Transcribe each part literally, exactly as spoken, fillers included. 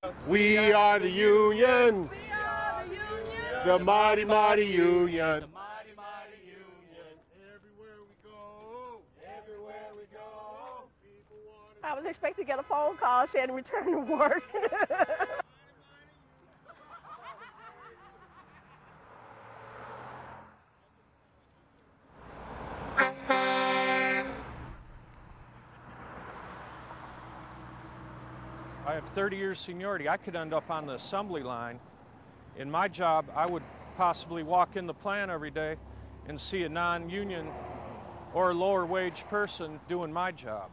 We are the union. We are the union. The mighty, mighty union. The mighty, mighty union. Everywhere we go. Everywhere we go. People want I was expecting to get a phone call saying return to work. I have thirty years seniority. I could end up on the assembly line. In my job, I would possibly walk in the plant every day and see a non-union or lower wage person doing my job.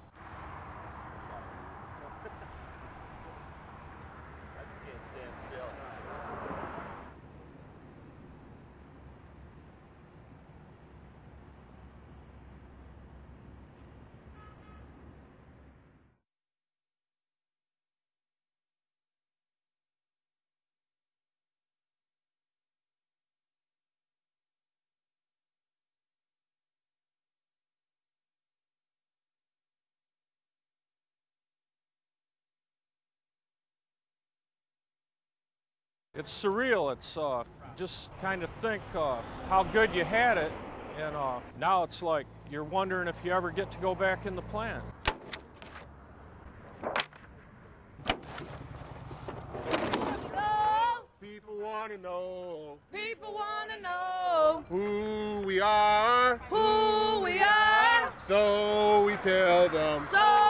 It's surreal. It's uh, just kind of think uh, how good you had it, and uh, now it's like you're wondering if you ever get to go back in the plant. People want to know. People want to know Who we are. who we are. So we tell them. So